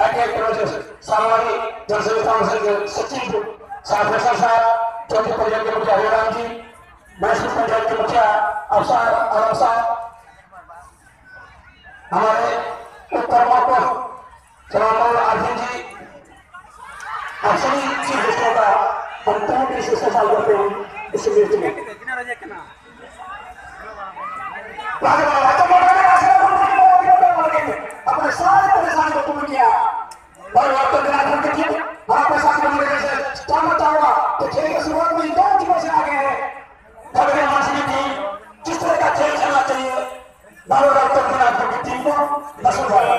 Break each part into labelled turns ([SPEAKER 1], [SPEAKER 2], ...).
[SPEAKER 1] rakyat proses samari dan sesuatu secipu saat saat चौथी पंचायत के मुखिया हरिराम जी, 22वीं पंचायत के मुखिया अवसर हमारे उत्तर मापो चलामौल आर्थिक जी अक्सरी चीफ गेस्टों का हम पूरी शिष्टाचार करते हैं इस मीटिंग में। अपने सारे परेशानी को पूर्ण किया और वक्त बिना धन के किया हमारे साथ बनने से स्टार्ट हुआ तो खेल की शुरुआत में 2 टीमों से आगे है। खबरें मानसी टीम किस तरह का खेल खेलना चाहिए बारो वक्त बिना धन की टीम को मशहूर है।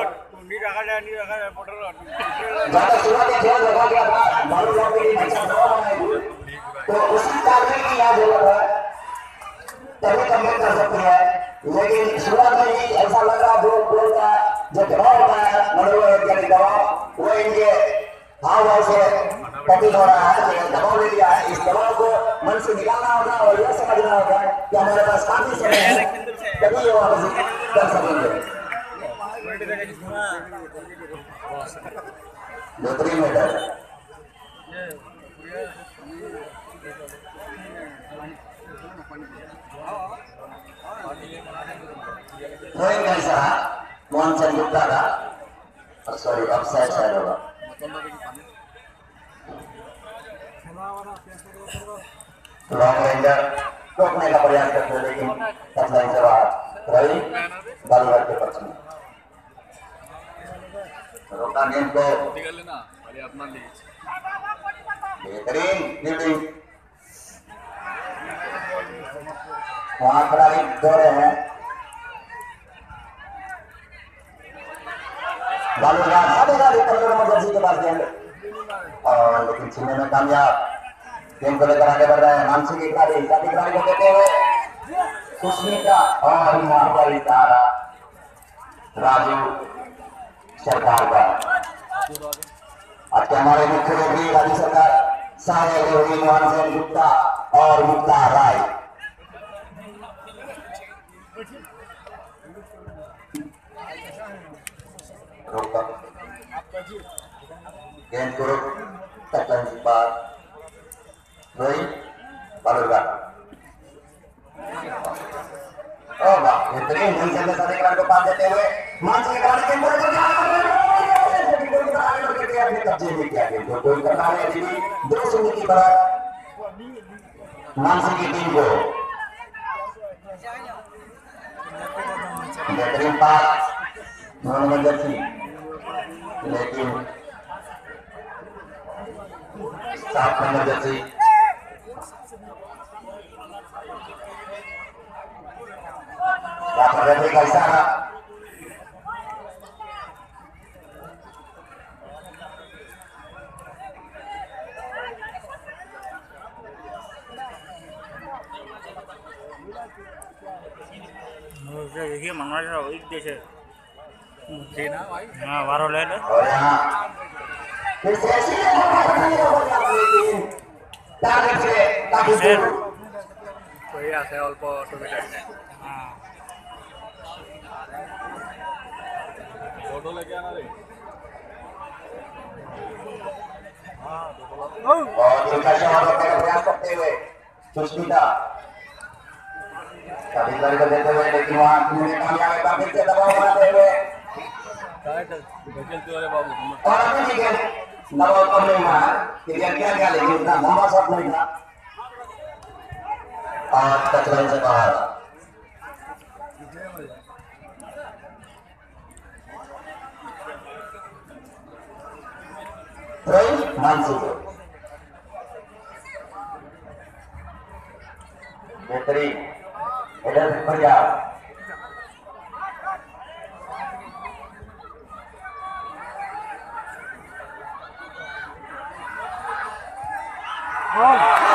[SPEAKER 1] ज्यादा शुरुआती खेल लगा गया था बारो वक्त की अच्छा दवा बनाई तो उसी कार्य की याद होगा तभी कम्प्लीट कर सकते हैं। लेकिन शुरुआत में ही ऐसा लग रहा जो गोल का जो दबाव होता है मनोरंजन दबाव वो इनके हाव भाव से प्रतीत हो रहा है कि दबाव ले लिया है। इस दबाव को मन से निकालना होगा और यह समझना होगा कि हमारे पास काफी समय है तभी ये वापस कर सकेंगे। बेहतरीन मेडल थ्रोइंग कैसा मोहन चंद गुप्ता का सॉरी ऑफसाइड शायद होगा। लॉन्ग रेंजर रोकने का प्रयास करते हैं लेकिन टचलाइन से बाहर रही बालूघाट के पक्ष में रोका गेंद को बेहतरीन फील्डिंग वहां खिलाड़ी दौड़े हैं बालूघाट जर्सी के पास गेंद और लेकिन छीनने में कामयाब गेंद को लेकर आगे बढ़ रहे हैं मानसी की खिलाड़ी को देते हुए सुष्मिता और महाकाली तारा राजू सरकार का आज के हमारे मुख्यमंत्री राज्य सरकार सहायक योगी मोहन सेन गुप्ता और मुक्ता राय गेंद को रोक टचलाइन के बाद रोई बालूघाट बेहतरीन ढंग से अधिकार को पास देते हुए मानसी के खिलाड़ी गेंद अपने कब्जे में किया गेंद को गोल करना है अभी 2-0 की बढ़त मानसी की टीम को। बेहतरीन पास मोहम्मद जर्सी लेकिन 7 नंबर जर्सी का इशारा
[SPEAKER 2] देखिए मंगल देश हाँ वारो ले लो
[SPEAKER 1] और यहाँ
[SPEAKER 2] अल्प फोटो लेके आना रे
[SPEAKER 1] प्रयास करते हुए सुष्मिता खिलाड़ी को देते हुए लेकिन वहाँ कामयाब काफी से दबाव बनाते हुए और अभी भी दबाव कम नहीं हुआ क्या लेकिन उतना लंबा शॉट नहीं था और टचलाइन से बाहर मानसी को बेहतरीन इधर बढ़िया
[SPEAKER 2] Oh!